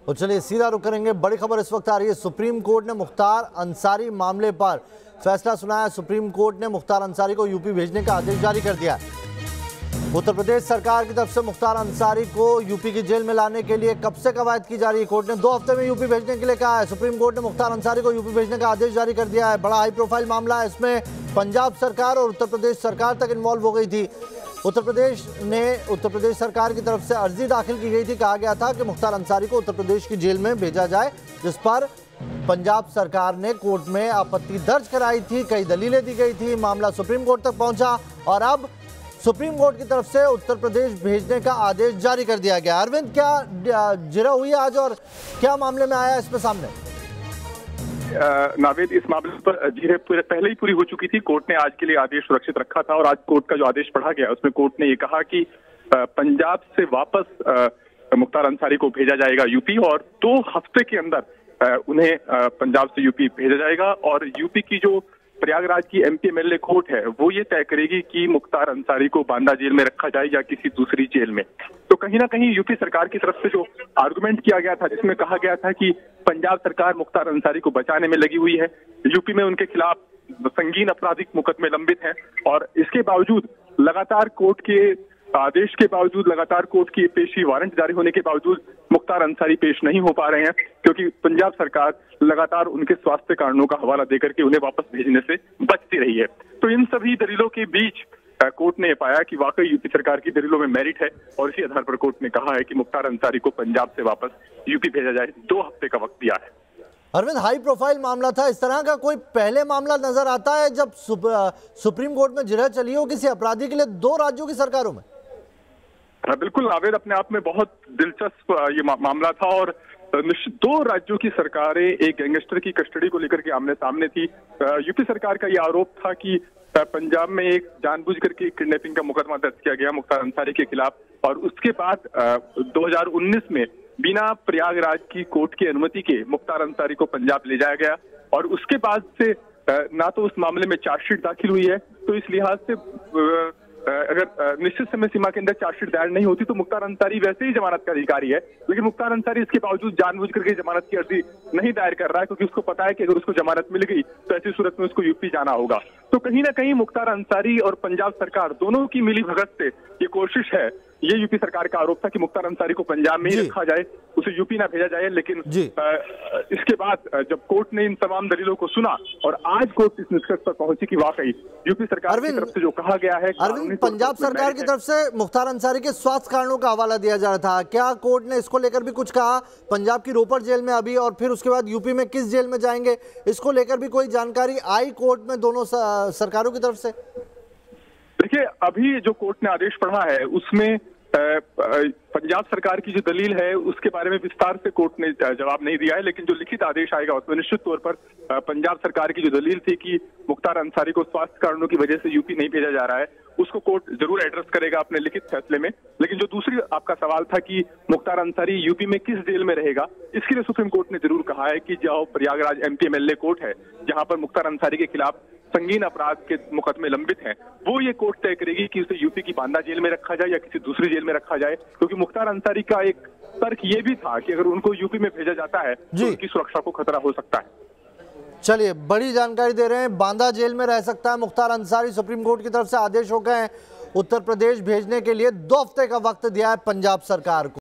और चलिए सीधा रुख करेंगे। बड़ी खबर इस वक्त आ रही है, सुप्रीम कोर्ट ने मुख्तार अंसारी मामले पर फैसला सुनाया। सुप्रीम कोर्ट ने मुख्तार अंसारी को यूपी भेजने का आदेश जारी कर दिया है। उत्तर प्रदेश सरकार की तरफ से मुख्तार अंसारी को यूपी की जेल में लाने के लिए कब से कवायद की जा रही है। कोर्ट ने 2 हफ्ते में यूपी भेजने के लिए कहा है। सुप्रीम कोर्ट ने मुख्तार अंसारी को यूपी भेजने का आदेश जारी कर दिया है। बड़ा हाई प्रोफाइल मामला है, इसमें पंजाब सरकार और उत्तर प्रदेश सरकार तक इन्वॉल्व हो गई थी। उत्तर प्रदेश सरकार की तरफ से अर्जी दाखिल की गई थी। कहा गया था कि मुख्तार अंसारी को उत्तर प्रदेश की जेल में भेजा जाए, जिस पर पंजाब सरकार ने कोर्ट में आपत्ति दर्ज कराई थी, कई दलीलें दी गई थी। मामला सुप्रीम कोर्ट तक पहुंचा और अब सुप्रीम कोर्ट की तरफ से उत्तर प्रदेश भेजने का आदेश जारी कर दिया गया। अरविंद, क्या जिरह हुई है आज और क्या मामले में आया इसमें सामने? नावेद, इस मामले पर जिरह पहले ही पूरी हो चुकी थी। कोर्ट ने आज के लिए आदेश सुरक्षित रखा था और आज कोर्ट का जो आदेश पढ़ा गया उसमें कोर्ट ने ये कहा कि पंजाब से वापस मुख्तार अंसारी को भेजा जाएगा यूपी, और 2 हफ्ते के अंदर उन्हें पंजाब से यूपी भेजा जाएगा। और यूपी की जो प्रयागराज की MP-MLA कोर्ट है वो ये तय करेगी कि मुख्तार अंसारी को बांदा जेल में रखा जाए या किसी दूसरी जेल में। तो कहीं ना कहीं यूपी सरकार की तरफ से जो आर्गुमेंट किया गया था, जिसमें कहा गया था कि पंजाब सरकार मुख्तार अंसारी को बचाने में लगी हुई है, यूपी में उनके खिलाफ संगीन आपराधिक मुकदमे लंबित हैं, और इसके बावजूद लगातार कोर्ट के आदेश के बावजूद, लगातार कोर्ट की पेशी वारंट जारी होने के बावजूद मुख्तार अंसारी पेश नहीं हो पा रहे हैं, क्योंकि पंजाब सरकार लगातार उनके स्वास्थ्य कारणों का हवाला देकर के उन्हें वापस भेजने से बचती रही है। तो इन सभी दलीलों के बीच कोर्ट ने पाया कि वाकई यूपी सरकार की दलीलों में मेरिट है, और इसी आधार पर कोर्ट ने कहा है कि मुख्तार अंसारी को पंजाब से वापस यूपी भेजा जाए। 2 हफ्ते का वक्त दिया है। अरविंद, हाई प्रोफाइल मामला था। इस तरह का कोई पहले मामला नजर आता है जब सुप्रीम कोर्ट में जिरह चली हो किसी अपराधी के लिए 2 राज्यों की सरकारों में? बिल्कुल नावेद, अपने आप में बहुत दिलचस्प ये मामला था, और निश्चित 2 राज्यों की सरकारें एक गैंगस्टर की कस्टडी को लेकर के आमने सामने थी। यूपी सरकार का ये आरोप था कि पंजाब में एक जानबूझ करके किडनैपिंग का मुकदमा दर्ज किया गया मुख्तार अंसारी के खिलाफ, और उसके बाद 2019 में बिना प्रयागराज की कोर्ट की अनुमति के मुख्तार अंसारी को पंजाब ले जाया गया, और उसके बाद से ना तो उस मामले में चार्जशीट दाखिल हुई है। तो इस लिहाज से अगर निश्चित समय सीमा के अंदर चार्जशीट दायर नहीं होती तो मुख्तार अंसारी वैसे ही जमानत का अधिकारी है, लेकिन मुख्तार अंसारी इसके बावजूद जानबूझ करके जमानत की अर्जी नहीं दायर कर रहा है, क्योंकि उसको पता है कि अगर उसको जमानत मिल गई तो ऐसी सूरत में उसको यूपी जाना होगा। तो कहीं ना कहीं मुख्तार अंसारी और पंजाब सरकार दोनों की मिली भगत से ये कोशिश है, ये यूपी सरकार का आरोप था कि मुख्तार अंसारी को पंजाब में ही रखा जाए, उसे यूपी ना भेजा जाए। लेकिन इसके बाद जब कोर्ट ने इन तमाम दलीलों को सुना और आज कोर्ट इस निष्कर्ष पर पहुंची कि वाकई यूपी सरकार की तरफ से जो कहा गया है, पंजाब सरकार की तरफ से मुख्तार अंसारी के स्वास्थ्य कारणों का हवाला दिया जा रहा था, क्या कोर्ट ने इसको लेकर भी कुछ कहा? पंजाब की रोपड़ जेल में अभी, और फिर उसके बाद यूपी में किस जेल में जाएंगे, इसको लेकर भी कोई जानकारी आई कोर्ट में दोनों सरकारों की तरफ से? देखिए, अभी जो कोर्ट ने आदेश पढ़ा है उसमें पंजाब सरकार की जो दलील है उसके बारे में विस्तार से कोर्ट ने जवाब नहीं दिया है, लेकिन जो लिखित आदेश आएगा उसमें निश्चित तौर पर पंजाब सरकार की जो दलील थी कि मुख्तार अंसारी को स्वास्थ्य कारणों की वजह से यूपी नहीं भेजा जा रहा है, उसको कोर्ट जरूर एड्रेस करेगा अपने लिखित फैसले में। लेकिन जो दूसरी आपका सवाल था कि मुख्तार अंसारी यूपी में किस जेल में रहेगा, इसके लिए सुप्रीम कोर्ट ने जरूर कहा है कि जो प्रयागराज MP-MLA कोर्ट है, जहां पर मुख्तार अंसारी के खिलाफ संगीन अपराध के मुकदमे लंबित हैं, वो ये कोर्ट तय करेगी कि उसे यूपी की बांदा जेल में रखा जाए या किसी दूसरी जेल में रखा जाए, क्योंकि मुख्तार अंसारी का एक तर्क ये भी था कि अगर उनको यूपी में भेजा जाता है तो उनकी सुरक्षा को खतरा हो सकता है। चलिए, बड़ी जानकारी दे रहे हैं। बांदा जेल में रह सकता है मुख्तार अंसारी। सुप्रीम कोर्ट की तरफ से आदेश हो गए हैं। उत्तर प्रदेश भेजने के लिए 2 हफ्ते का वक्त दिया है पंजाब सरकार को।